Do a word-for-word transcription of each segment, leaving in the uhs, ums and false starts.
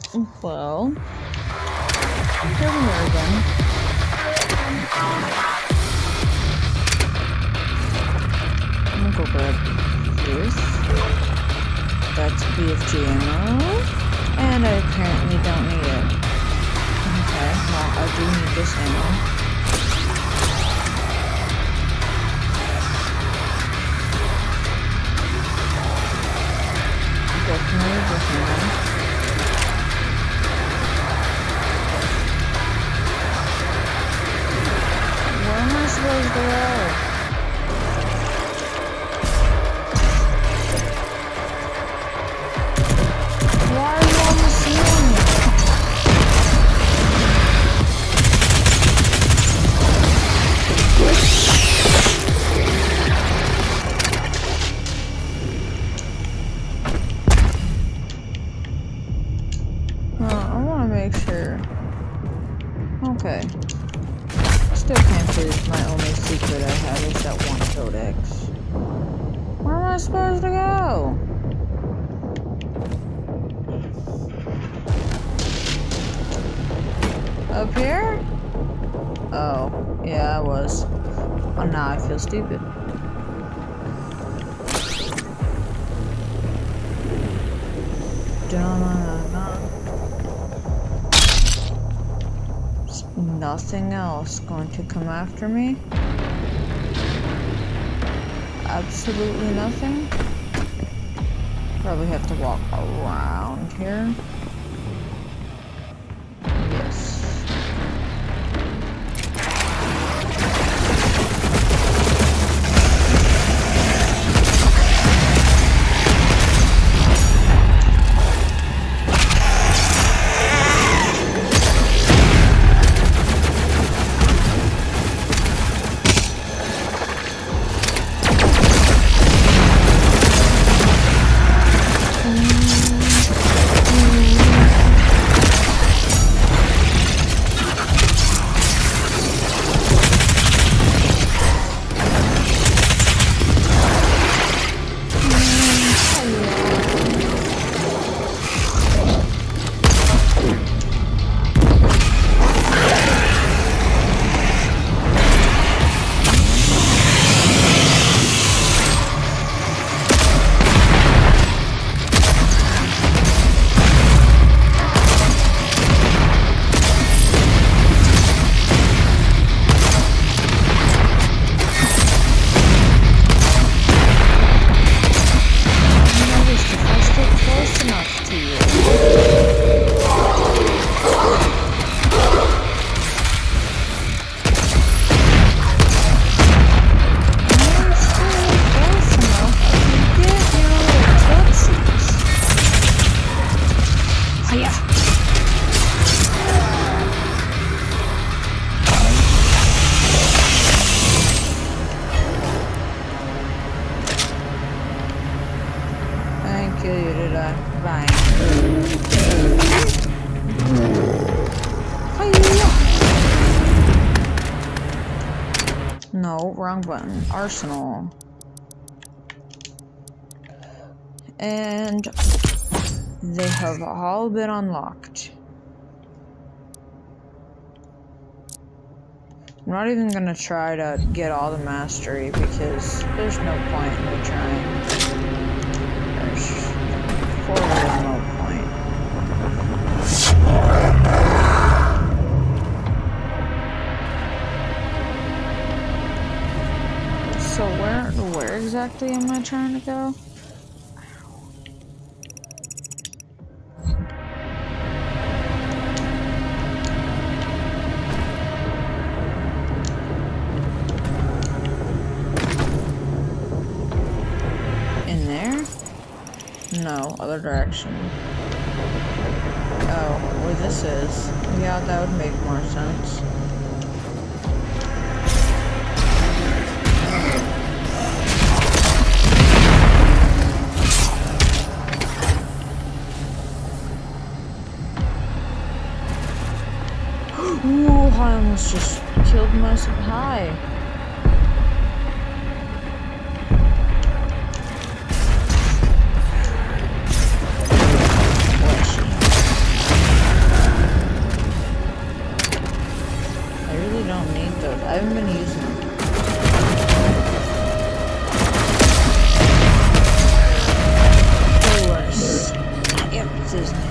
Well, here we are again. I'm gonna go grab this. That's B F G ammo. And I apparently don't need it. Okay, well, I do need this ammo. Definitely this ammo. Where am I supposed to go? Why are you on the ceiling? Well, I want to make sure. Okay. Still can't believe my only secret I have is that one codex. Where am I supposed to go? Up here? Oh, yeah, I was. Oh, now I feel stupid. Nothing else going to come after me? Absolutely nothing? Probably have to walk around here. Yes. No, wrong button. Arsenal. And they have all been unlocked. I'm not even gonna try to get all the mastery because there's no point in me trying. There's for real no point. So where where exactly am I trying to go? In there? No, other direction. Oh, where this is. Yeah, that would make more sense. Ooh, I almost just killed myself. Hi. haven't been using them. Of course. Yep, it's his Nick.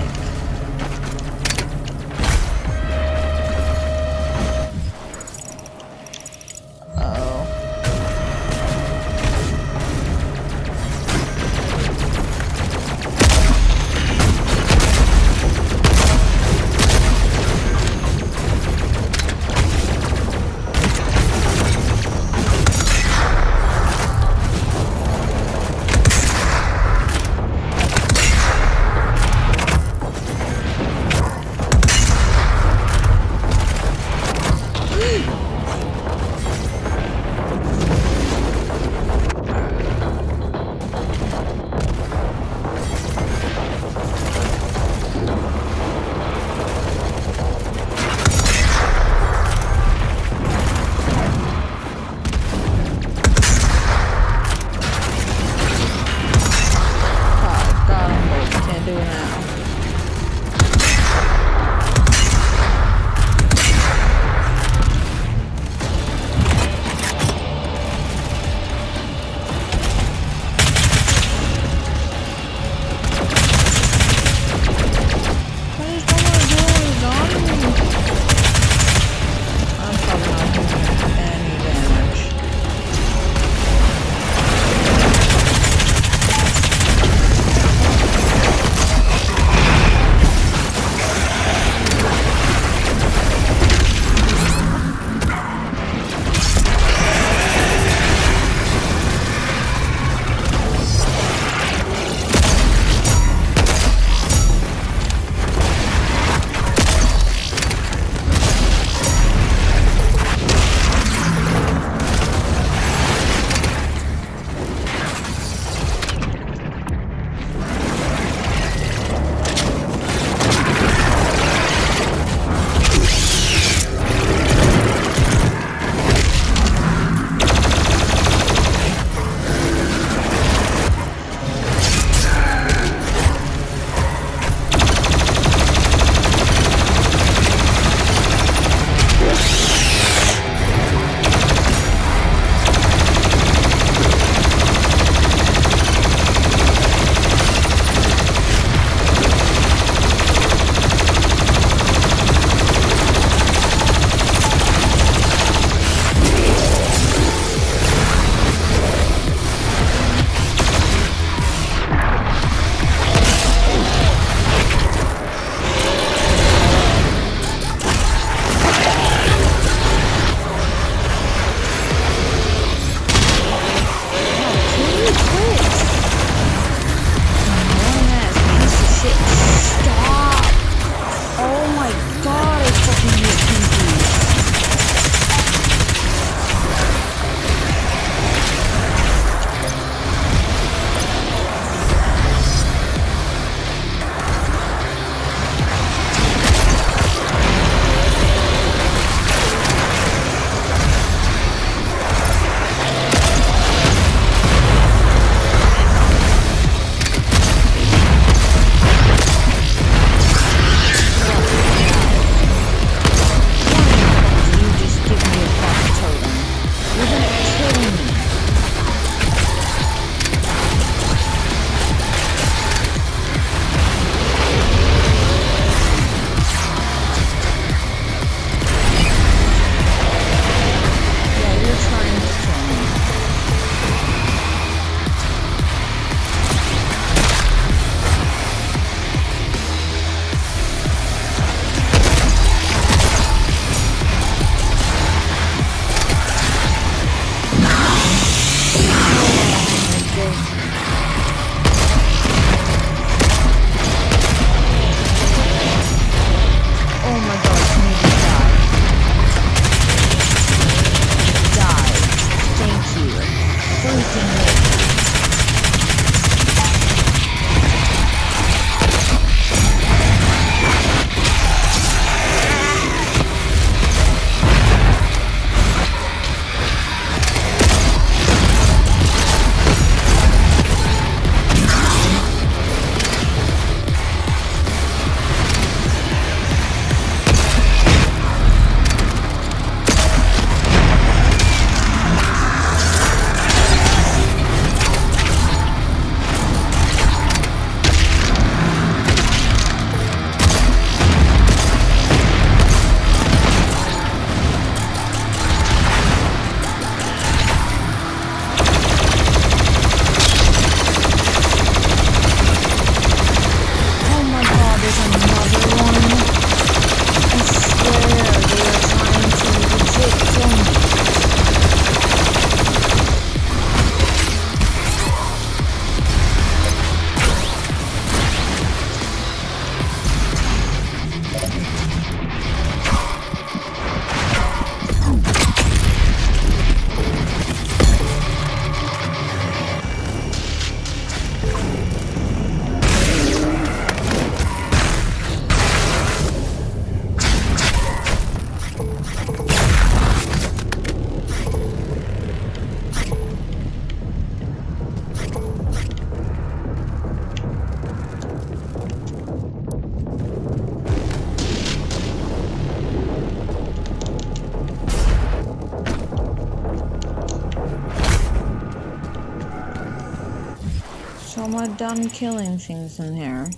I done killing things in here?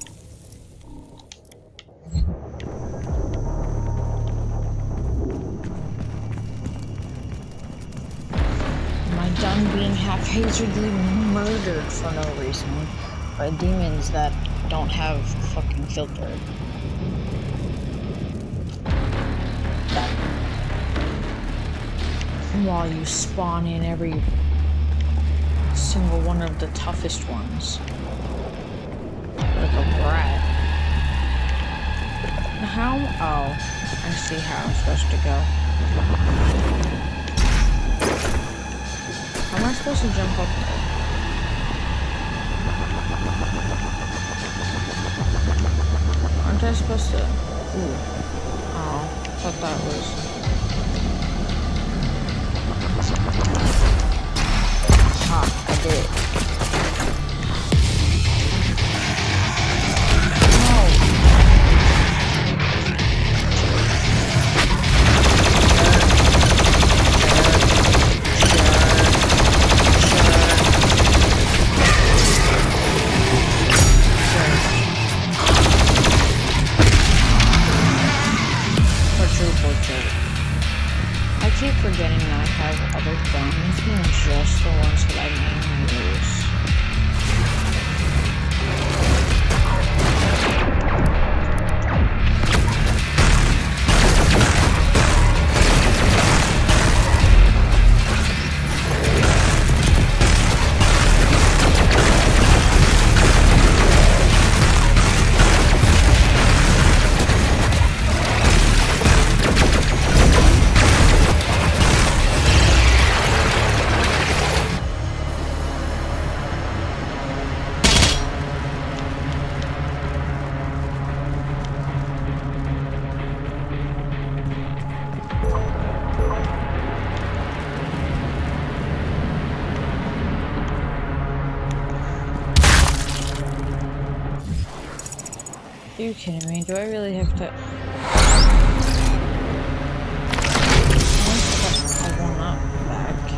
Am I done being haphazardly murdered for no reason by demons that don't have fucking filter? While you spawn in every single one of the toughest ones. Like a rat. How? Oh, I see how I'm supposed to go. How am I supposed to jump up there? Aren't I supposed to? Ooh. Oh, I thought that was. Ah, I did it. I keep forgetting that I have other guns than just the ones that I mainly use. Are you kidding me? Do I really have to? I want up back.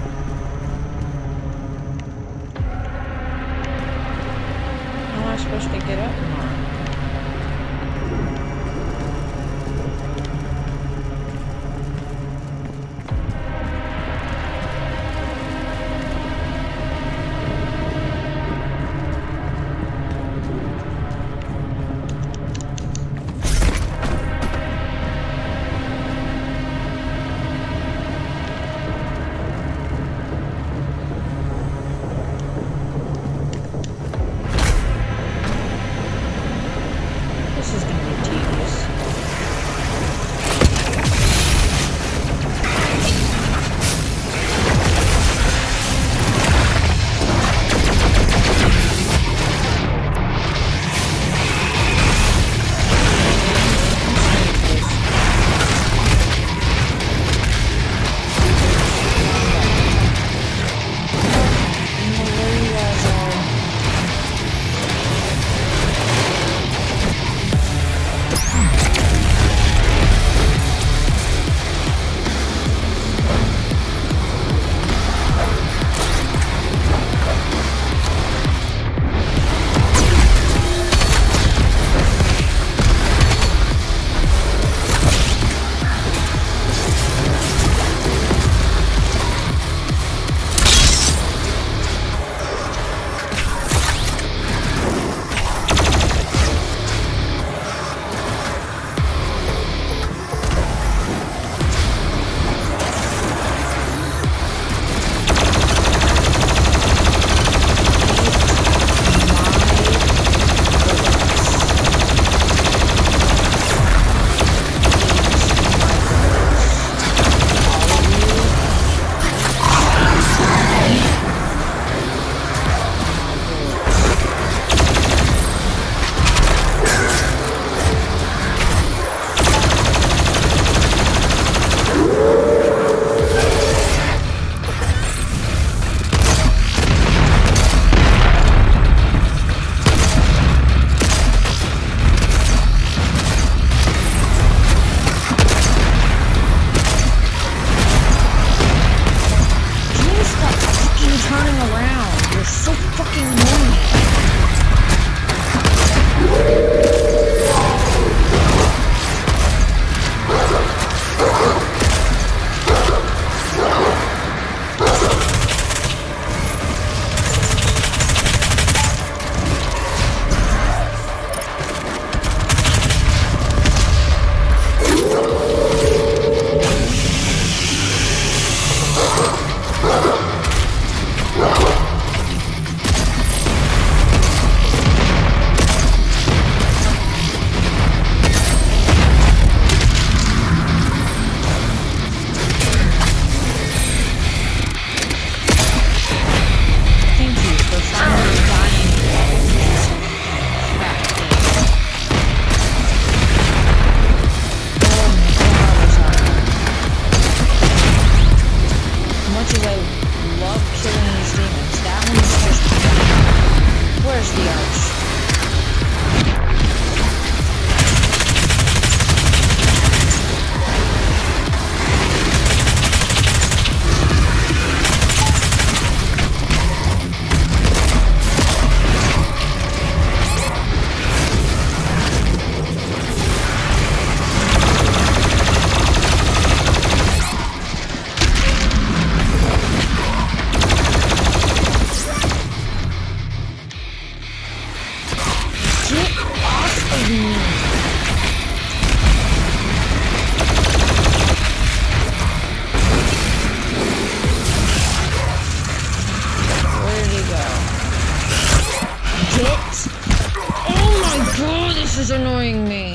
How am I supposed to get up more? annoying me.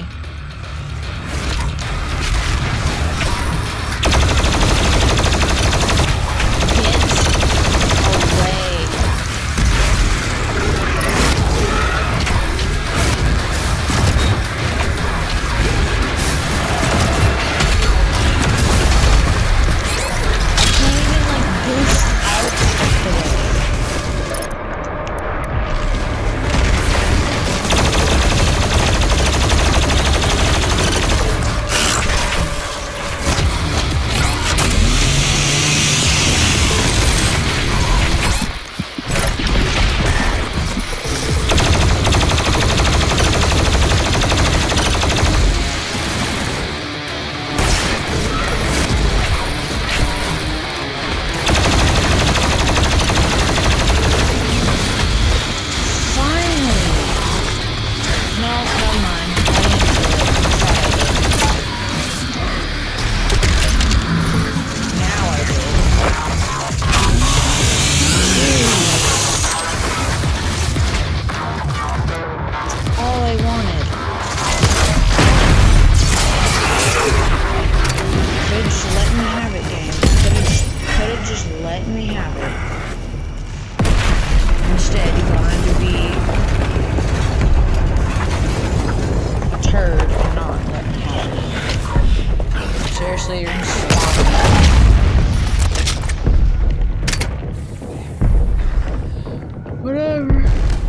Whatever.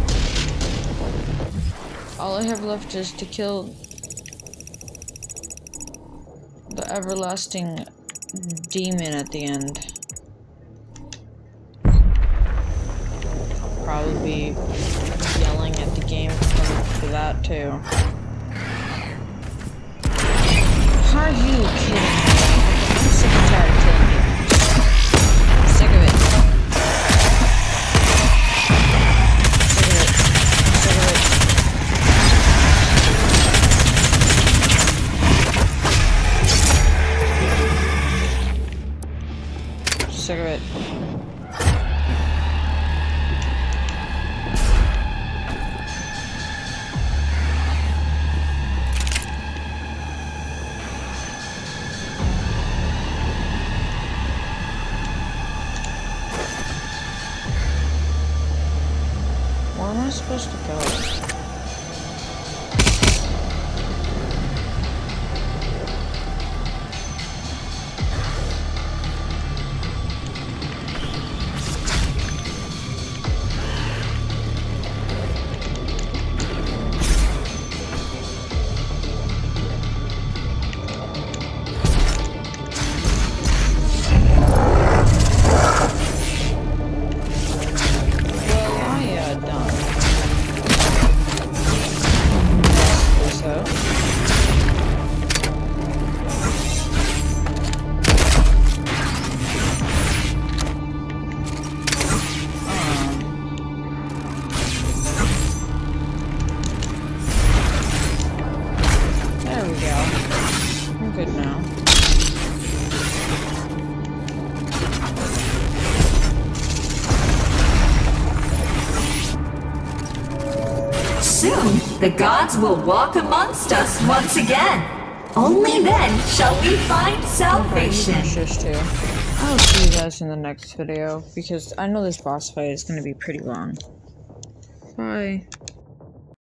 All I have left is to kill the everlasting demon at the end. I'll probably be yelling at the game for, for that too. Are you kidding me? I'm sick and tired of killing you. I'm sick of it. Sick of it. Where am I supposed to go? Good now. Soon, the gods will walk amongst us once again. Only then shall we find salvation. I'll see you guys in the next video, because I know this boss fight is going to be pretty long. Bye.